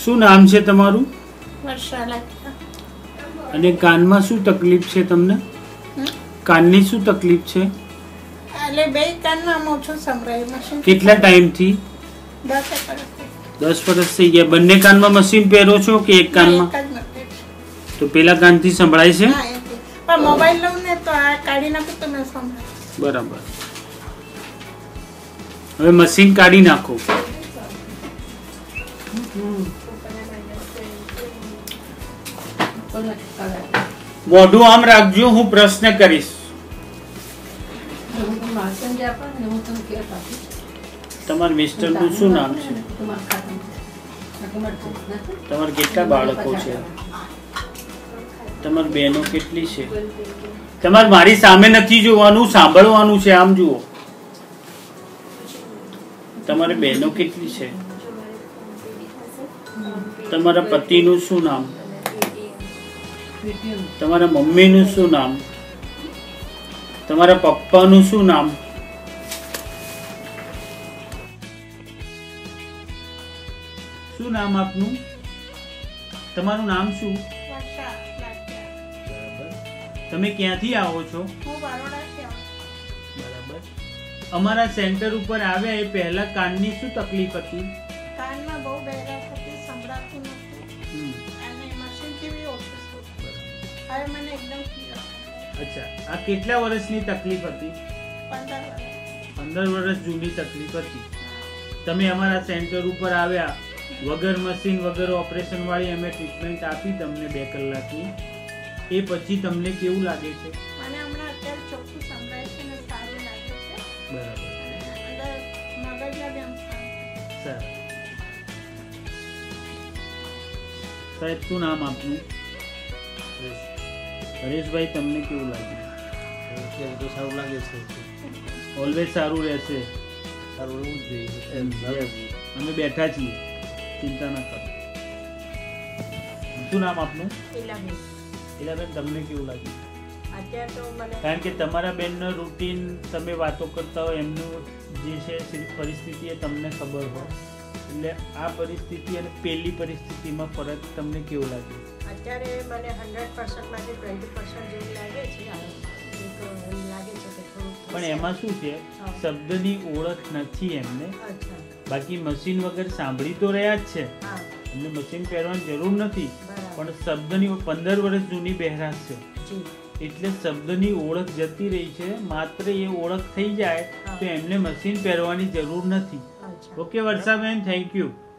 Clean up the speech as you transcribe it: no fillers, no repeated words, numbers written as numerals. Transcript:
શું નામ છે તમારું? વર્ષા લાગ્યા. અને કાનમાં શું તકલીફ છે તમને? કાનની શું તકલીફ છે? એટલે બે કાનમાં ઓછું સંભળાય મશીન. કેટલા ટાઈમથી? 10 વર્ષ થઈ ગયા. બંને કાનમાં મશીન પહેરો છો કે એક કાનમાં? તો પેલા કાનથી સંભળાય છે? પણ મોબાઈલ લઉં ને તો આ કાઢી નાખું તો મેં સંભળાય. બરાબર. હવે મશીન કાઢી નાખો. મોઢું આમ રાખજો, હું પ્રશ્ન કરીશ. તમારા મિસ્ટરનું શું નામ છે? તમારા કેટલા બાળકો છે? તમારી બહેનો કેટલી છે? તમારે મારી સામે નથી જોવાનું, સાંભળવાનું છે. આમ જુઓ. તમારી બહેનો કેટલી છે? તમારા પતિનું શું નામ? તમારા મમ્મીનું શું નામ? તમારા પપ્પાનું શું નામ? શું નામ આપનું? તમારું નામ શું? વર્ષા લાગ્યા. તમે ક્યાંથી આવો છો? હું બરોડાથી આવું. બરાબર. અમારા સેન્ટર ઉપર આવ્યા એ પહેલા કાનની શું તકલીફ હતી? કાનમાં બહુ બહેરાશ હતી, સંભળાતું નહોતું અને મશીનથી બી ઓછું થયું. હવે મને એકદમ ક્લિયર. અચ્છા, આ કેટલા વર્ષની તકલીફ હતી? 15 વર્ષ. 15 વર્ષ જૂની તકલીફ હતી. તમે અમારા સેન્ટર ઉપર આવ્યા, વગર મશીન વગર ઓપરેશન વાળી અમે ટ્રીટમેન્ટ આપી તમને 2 કલાકની. એ પછી તમને કેવું લાગે છે? મને હમણાં અત્યારે ચોખ્ખું સંભળાય છે ને સારું લાગે છે. બરાબર. અંદર મગજના બી આમ શાંત. સારું. સાહેબ, શું નામ આપનું? હરેશભાઈ, તમને કેવું લાગ્યું? તો સારું લાગે છે. ઓલવેઝ સારું રહેશે. સારું રહેવું જ જોઈએ. અમે બેઠા છીએ, ચિંતા ના કરો. શું નામ આપનું? બેન, તમને કેવું લાગ્યું? અત્યારે તો મને કારણ કે તમારા બેનનો રૂટીન તમે વાતો કરતા હોય, એમનું જે છે પરિસ્થિતિ એ તમને ખબર હોય, એટલે આ પરિસ્થિતિ અને પેલી પરિસ્થિતિમાં ફરક તમને કેવું લાગ્યું? અત્યારે મને 100% માંથી 20% જેવું લાગે છે. લાગે છે કે થોડું. પણ એમાં શું છે, શબ્દની ઓળખ નથી એમને. બાકી મશીન વગર સાંભળી તો રહ્યા જ છે. એમને મશીન પહેરવાની જરૂર નથી, પણ શબ્દની 15 વર્ષ જૂની બહેરાશ છે, એટલે શબ્દની ઓળખ જતી રહી છે. માત્ર એ ઓળખ થઈ જાય તો એમને મશીન પહેરવાની જરૂર નથી. Okay Varshaben, thank you.